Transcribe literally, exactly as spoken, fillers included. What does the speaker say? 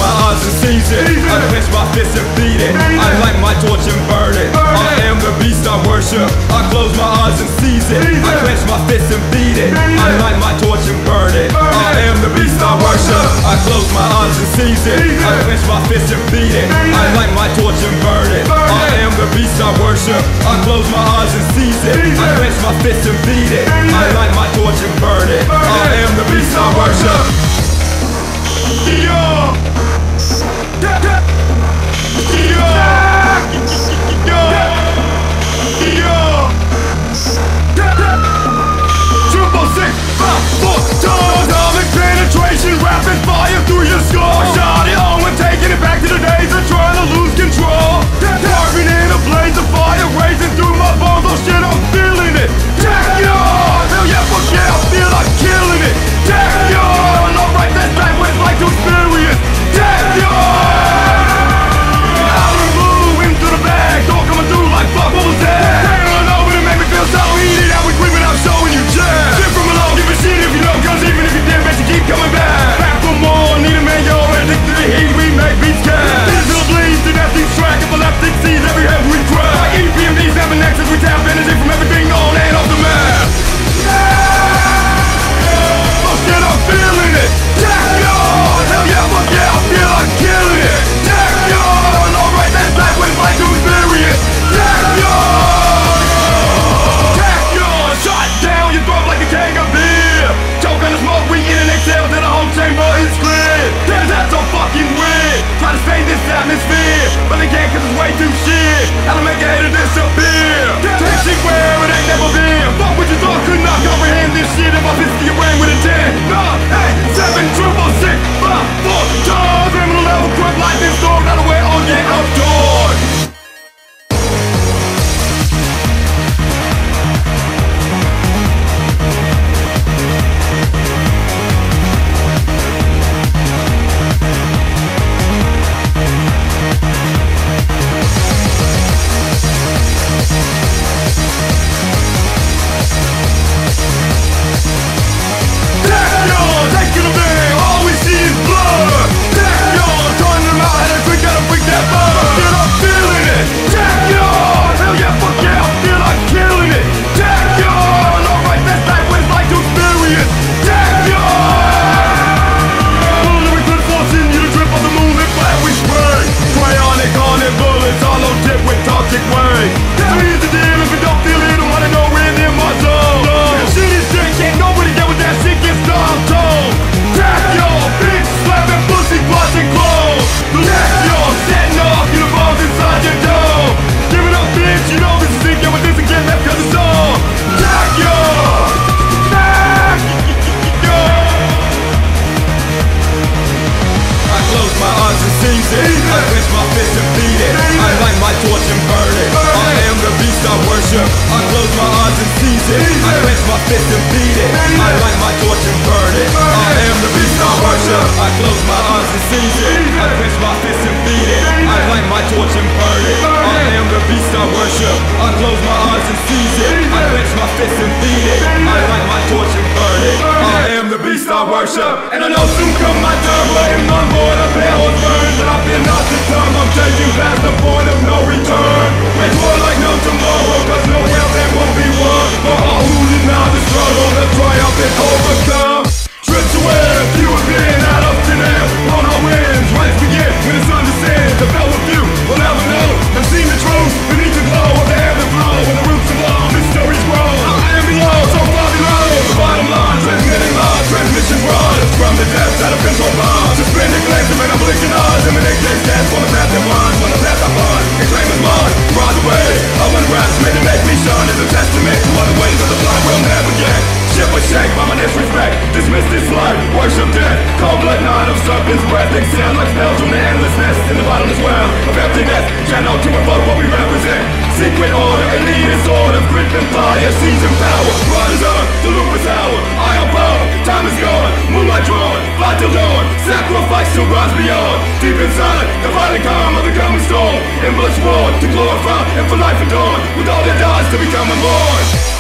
my eyes and seize it. I clench my fist and beat it. I light my torch and burn it. I am the beast I worship. I close my eyes and seize it. I clench my fist and beat it. I light my torch and burn it. I am the beast I worship. I close my eyes and seize it. I clench my fist and beat it. I light my torch and burn it. I am the beast I worship. I close my eyes and seize it. I clench my fist and beat it. I light my torch and burn it. I am the beast I worship. Yeah. Yeah. Yeah. Triple six, five, four, atomic penetration, rapid fire through your skull. Shot it home and taking it back to the days of trying to lose control. Carving in a blaze of fire, racing through my bones. Oh shit, I'm feeling it. Tachyon, hell yeah, fuck yeah, I feel like killing it. Tachyon, alright, that's back what it's like to experience. Tachyon, out of the blue, into the bag, all coming through like fuck, what was that? Turn over to make me feel so heated, how we creeping out showing you jazz. Shit from below, give a shit if you know, cause even if you did, bet you keep coming back. Back for more, need a man, you're addicted to the heat, we make beats cash. Digital bleeds, the nasty track, epileptic sees every head we crack. Like E P M Ds, having nexus, we tap energy from everything on and off the map. Oh shit, I'm feeling it. Tachyon, hell yeah, fuck yeah, I feel like killing it. Tachyon, alright, that's back what it's like to experience. Tachyon, Tachyon, shot down your throat like a keg of beer. Choke on the smoke, we in and exhale till the whole chamber is clear. Damn, that's so fucking weird. Try to stay this atmosphere, but they can't cause it's way too shit. How to make a hater disappear. Take shit where it ain't never been. Fuck what you thought, could not comprehend this shit. If I pissed your brain with a ten, nine, eight, seven, triple six, five, four, times. Criminal level, quick lightning storm, out of way, oh yeah, outdoors. And I know soon come my turn, but in my board a pair of burns. And I fear not this time, I'm taking past the point of no return. Wage war like no tomorrow, cause no hell there won't be one. For all who deny the struggle, the triumph is overcome. Stripped away, few have been out of thin air. On our winds, rise begin when the sun descends. The fell with few will never know and seen the truth beneath the glow of the ebb and flow. When the roots of all mysteries grow, I am below, so far below. The bottom line, transmitting love, transmission broad. From the depths out of control bonds, suspended glance of an oblivion eyes. Emanate case dance on the path that winds, on the path I find. And claim as mine, ride the way. I went rats made to make me shine as a testament to all the ways of the blind will never get. Shit was shake by my disrespect, dismiss this life, worship death. Cold blood night of serpent's breath, they sound like spells from the endlessness. In the bottomless well of emptiness, channel to invoke what we represent. Secret order, elitist order, grip and fire, season power. Riders on, the loop is hour, iron power, time is gone. Moonlight drawn, fight till dawn, sacrifice to rise beyond. Deep inside, the violent calm of the coming storm. In blood sword, to glorify and for life adorn. With all that dies to become unborn.